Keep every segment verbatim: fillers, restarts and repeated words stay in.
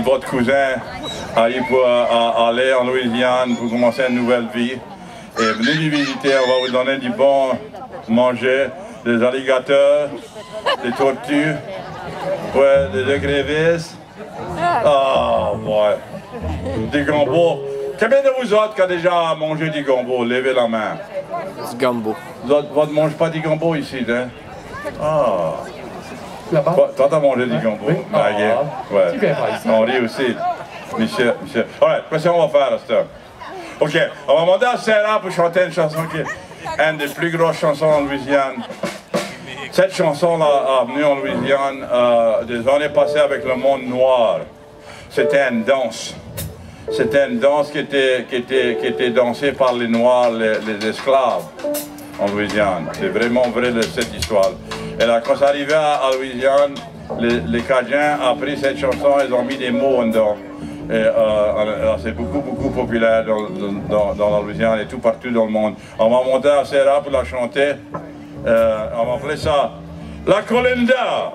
votre cousin aller, pour, à, aller en Louisiane pour commencer une nouvelle vie. Et venez nous visiter, on va vous donner du bon manger, des alligators, des tortues, ouais, des écrevisses. Ah, ouais. Du gombo. Combien de vous autres qui a déjà mangé du gombo? Levez la main. Du gombo. Vous autres, vous ne mangez pas du gombo ici, hein? Ah. Là-bas? Toi, t'as mangé du gombo? Oui. Ah, Ah, yeah. Ouais. tu viens pas ici. On rit aussi. Monsieur, monsieur. Ouais, qu'est-ce qu'on va faire, à cette heure? OK, on va demander à Sarah pour chanter une chanson qui est une des plus grosses chansons en Louisiane. Cette chanson-là est venue en Louisiane euh, des années passées avec le monde noir. C'était une danse. C'était une danse qui était, qui était, qui était dansée par les Noirs, les, les esclaves en Louisiane. C'est vraiment vrai de cette histoire. Et là, quand c'est arrivé à, à Louisiane, les, les Cajuns ont pris cette chanson, ils ont mis des mots dedans. Et euh, c'est beaucoup, beaucoup populaire dans, dans, dans la Louisiane et tout partout dans le monde. On va monter à Sarah pour la chanter. Euh, on va appeler ça La Colinda.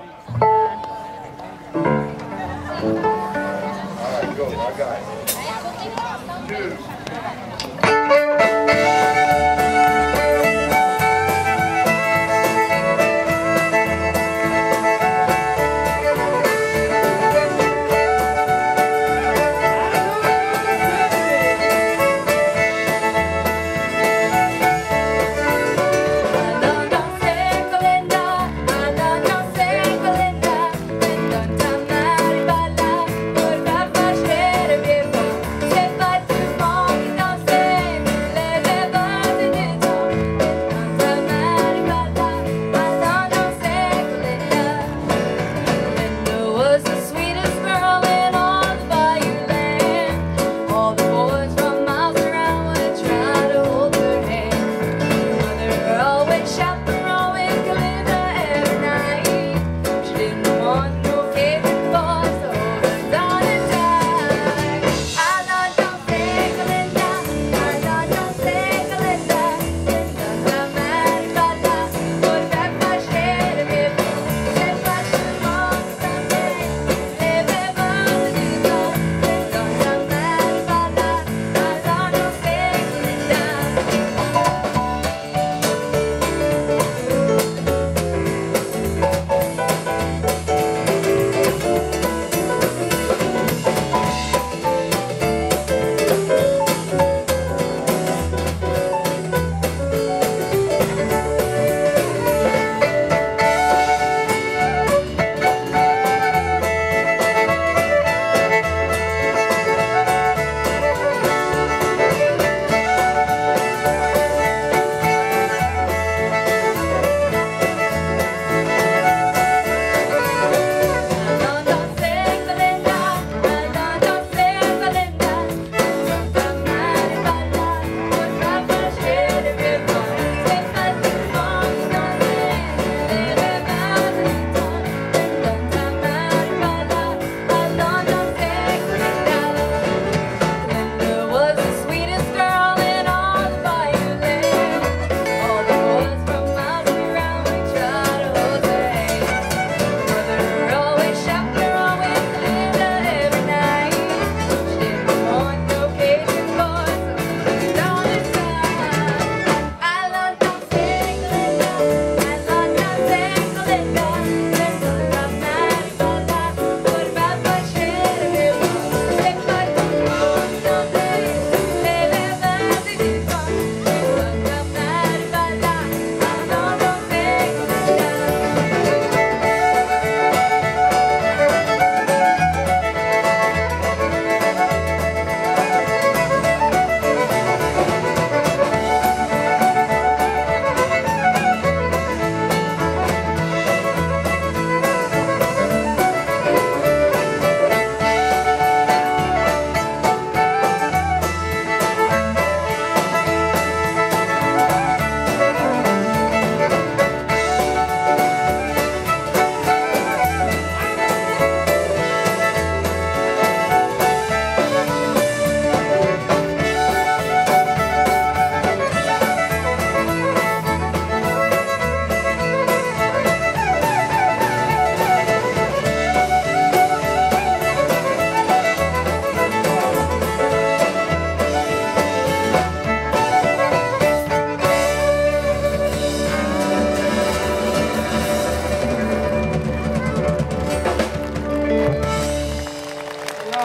Danser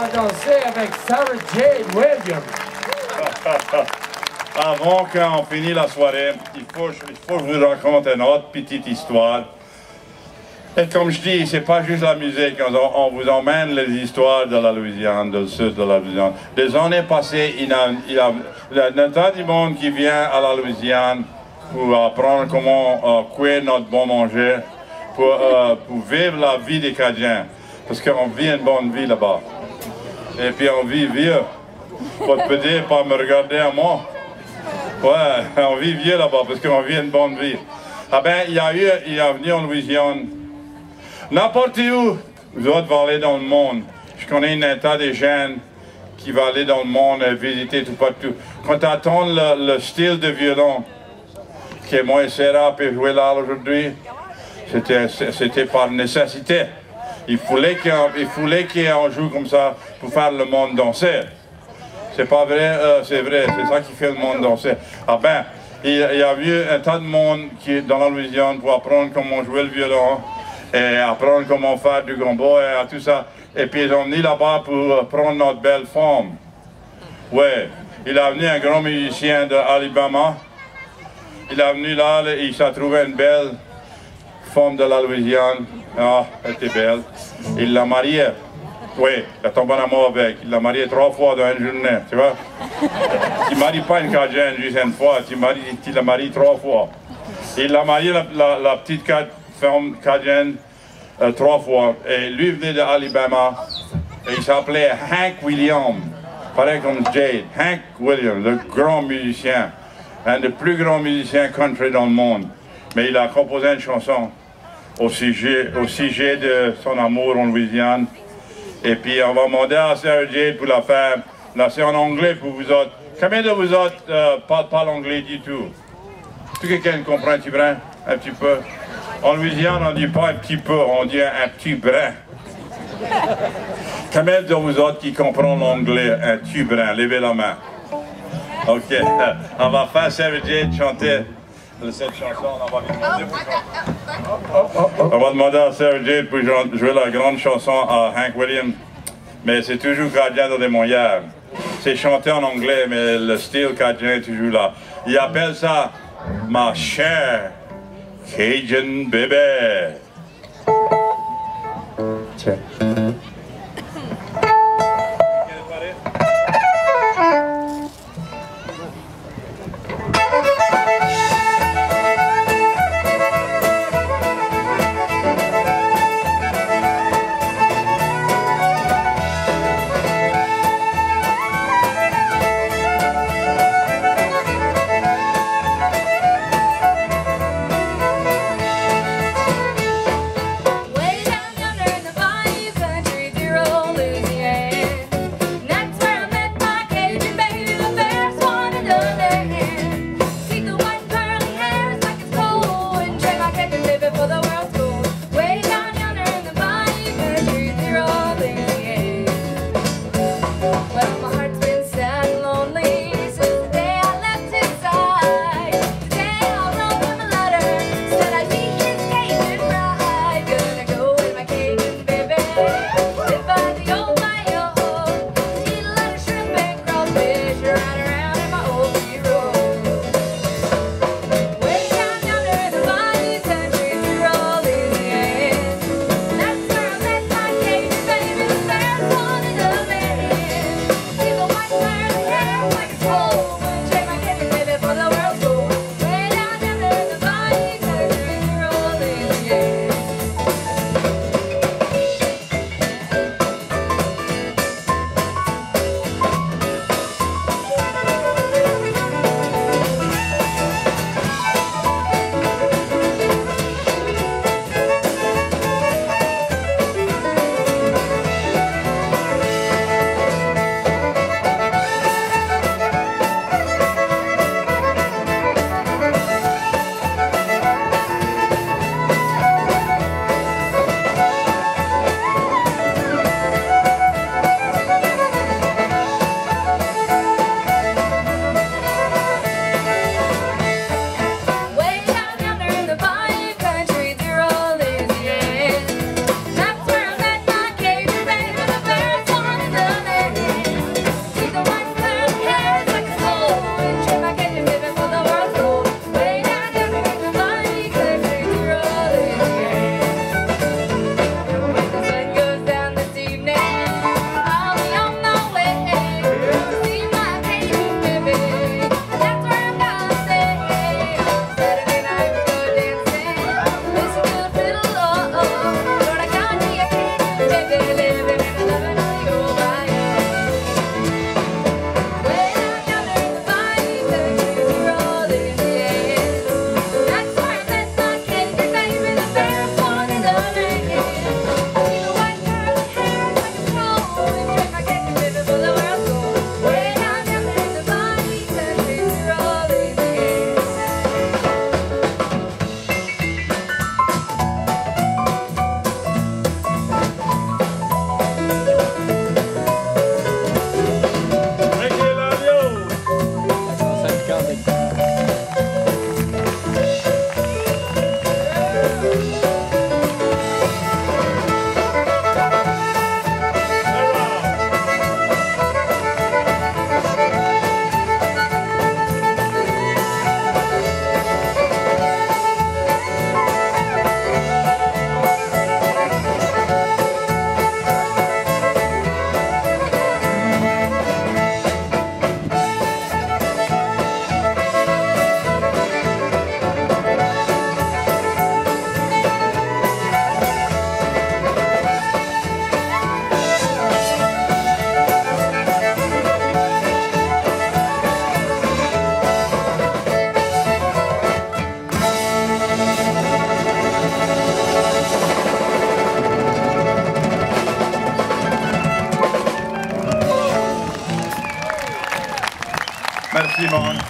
danser avec Sarah Jane Williams. Avant qu'on finisse la soirée, il faut, il faut que je vous raconte une autre petite histoire. Et comme je dis, c'est pas juste la musique, on, on vous emmène les histoires de la Louisiane, du sud de la Louisiane. Des années passées, il y a, il y a, il y a un tas de monde qui vient à la Louisiane pour apprendre comment euh, cuire notre bon manger, pour, euh, pour vivre la vie des Cadiens. Parce qu'on vit une bonne vie là-bas. Et puis on vit vieux. Faut te dire, pas me regarder à moi. Ouais, on vit vieux là-bas parce qu'on vit une bonne vie. Ah ben, il y a eu, il y a venu en Louisiane. N'importe où, vous autres vont aller dans le monde. Je connais un tas de jeunes qui vont aller dans le monde et visiter tout partout. Quand tu attends le, le style de violon que moi et Sarah peut jouer là aujourd'hui, c'était par nécessité. Il fallait qu'on joue comme ça pour faire le monde danser. C'est pas vrai, euh, c'est vrai, c'est ça qui fait le monde danser. Ah ben, il, il y a eu un tas de monde qui est dans la Louisiane pour apprendre comment jouer le violon et apprendre comment faire du gombo et tout ça. Et puis ils ont venu là-bas pour prendre notre belle femme. Ouais, il a venu un grand musicien d'Alabama. Il est venu là, il s'est trouvé une belle femme de la Louisiane. Ah, elle était belle. Il l'a mariée. Oui, il a tombé en amour avec. Il l'a mariée trois fois dans une journée, tu vois. Tu ne maries pas une Cadienne juste une fois, tu, maries, tu la maries trois fois. Il a marié la, la, la petite femme Cadienne euh, trois fois. Et lui venait d'Alabama. Et il s'appelait Hank Williams. Pareil comme Jade. Hank Williams, le grand musicien. Un des plus grands musiciens country dans le monde. Mais il a composé une chanson au sujet, au sujet de son amour en Louisiane. Et puis on va demander à Sarah Jade pour la faire. Là c'est en anglais pour vous autres. Combien de vous autres euh, parlent pas l'anglais du tout? Tout quelqu'un comprend un petit brin? Un petit peu? En Louisiane on ne dit pas un petit peu, on dit un, un petit brin. Combien de vous autres qui comprennent l'anglais? Un petit brin, levez la main. Ok, on va faire Sarah Jade chanter cette chanson, on va lui demander pour chanter. On va demander à Sarah Jade pour jouer la grande chanson à Hank Williams, mais c'est toujours Cadien de Montréal. C'est chanté en anglais, mais le style Cadien est toujours là. Il appelle ça ma chère Cajun bébé. Tiens. Simone.